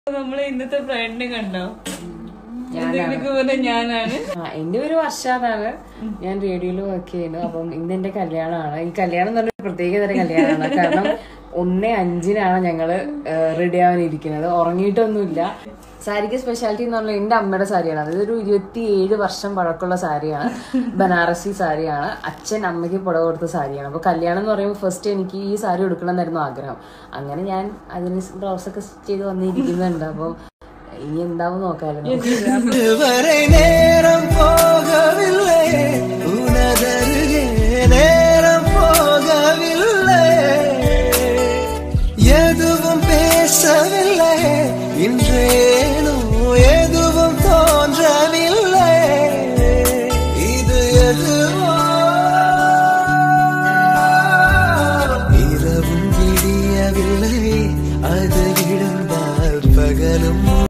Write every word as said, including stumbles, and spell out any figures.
നമ്മളെ ഇന്നത്തെ ഫ്രണ്ട് കണ്ടോ? ഞാനാണ്. എന്റെ ഒരു വർഷാതാണ്. ഞാൻ റേഡിയോയിൽ വർക്ക് ചെയ്യുന്നു. അപ്പം ഇന്ന് എന്റെ കല്യാണമാണ്. ഈ കല്യാണം എന്ന് പറഞ്ഞ പ്രത്യേക തരം കല്യാണമാണ്. കാരണം ഒന്ന് അഞ്ചിനാണ് ഞങ്ങള് റെഡി ആവാനിരിക്കുന്നത്. ഉറങ്ങിയിട്ടൊന്നുമില്ല. സാരിക്ക് സ്പെഷ്യാലിറ്റി എന്ന് പറഞ്ഞാൽ എന്റെ അമ്മയുടെ സാരിയാണ്. അതായത് ഒരു ഇരുപത്തി ഏഴ് വർഷം പഴക്കമുള്ള സാരിയാണ്. ബനാറസി സാരിയാണ്. അച്ഛൻ അമ്മയ്ക്ക് പുടവ കൊടുത്ത സാരിയാണ്. അപ്പൊ കല്യാണം എന്ന് പറയുമ്പോൾ ഫസ്റ്റ് എനിക്ക് ഈ സാരി എടുക്കണം എന്നായിരുന്നു ആഗ്രഹം. അങ്ങനെ ഞാൻ അതിന് ബ്ലൗസൊക്കെ സ്റ്റിച്ച് ചെയ്ത് വന്നിരിക്കുന്നുണ്ട്. അപ്പൊ ഇനി എന്താവും നോക്കാലോ. நேரம் போகவில்லை உனதருகே நேரம் போகவில்லை எதுவும் பேசவில்லை இன்றேனோ எதுவும் தோன்றவில்லை இது எதுவோ இரவும் விடியவில்லை அது விழுந்தால் பகலும்